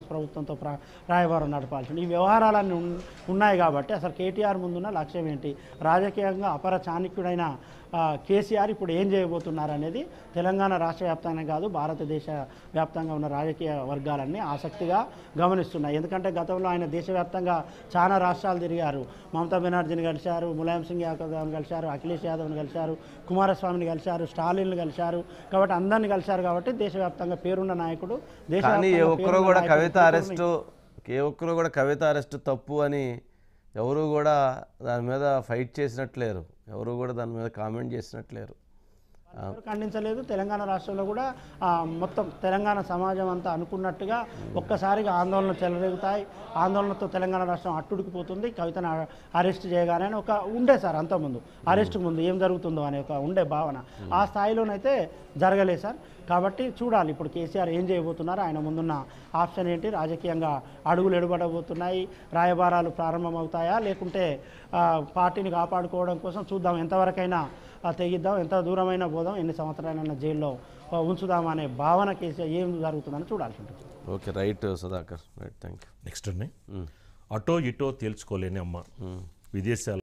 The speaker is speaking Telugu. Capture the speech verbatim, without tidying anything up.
ప్రభుత్వంతో ప్రా రాయబారం నడపాల్సింది. ఈ వ్యవహారాలన్నీ ఉన్నాయి కాబట్టి అసలు కేటీఆర్ ముందున్న లక్ష్యం ఏంటి, రాజకీయంగా అపర చాణక్యుడైన కేసీఆర్ ఇప్పుడు ఏం చేయబోతున్నారు అనేది తెలంగాణ రాష్ట్ర వ్యాప్తంగా కాదు భారతదేశ వ్యాప్తంగా ఉన్న రాజకీయ వర్గాలన్నీ ఆసక్తిగా గమనిస్తున్నాయి. ఎందుకంటే గతంలో ఆయన దేశవ్యాప్తంగా చాలా రాష్ట్రాలు తిరిగారు. మమతా బెనర్జీని కలిశారు, ములాయం సింగ్ యాదవ్ని కలిశారు, అఖిలేష్ యాదవ్ని కలిశారు, కుమారస్వామిని కలిశారు, స్టాలిన్ని కలిశారు. కాబట్టి అందరిని కలిశారు కాబట్టి దేశవ్యాప్తంగా పేరున్న నాయకుడు. కానీ ఏ ఒక్కరు కూడా కవిత అరెస్టు ఏ ఒక్కరు కూడా కవిత అరెస్టు తప్పు అని ఎవరు కూడా దాని మీద ఫైట్ చేసినట్లేరు, ఎవరు కూడా దాని మీద కామెంట్ చేసినట్లేరు, ఖండించలేదు. తెలంగాణ రాష్ట్రంలో కూడా మొత్తం తెలంగాణ సమాజం అంతా అనుకున్నట్టుగా ఒక్కసారిగా ఆందోళన చెలరేగుతాయి. ఆందోళనతో తెలంగాణ రాష్ట్రం అట్టుడికిపోతుంది. కవితను అరెస్ట్ చేయగానే ఒక ఉండే సార్ అంతకుముందు అరెస్ట్కు ముందు ఏం జరుగుతుందో అనే ఒక ఉండే భావన ఆ స్థాయిలోనైతే జరగలేదు సార్. కాబట్టి చూడాలి ఇప్పుడు కేసీఆర్ ఏం చేయబోతున్నారు, ఆయన ముందున్న ఆప్షన్ ఏంటి, రాజకీయంగా అడుగులు ఎడుబడబోతున్నాయి, రాయబారాలు ప్రారంభమవుతాయా లేకుంటే పార్టీని కాపాడుకోవడం కోసం చూద్దాం, ఎంతవరకైనా తెగిద్దాం, ఎంత దూరమైనా పోదాం, ఎన్ని సంవత్సరాలైనా జైల్లో ఉంచుదాం అనే భావన కేసీఆర్ ఏం జరుగుతుందని చూడాల్సి ఉంటుంది. Okay, right Sudhakar, right, thank you. Next అండి, అటో ఇటో తేల్చుకోలేని అమ్మ విదేశాలు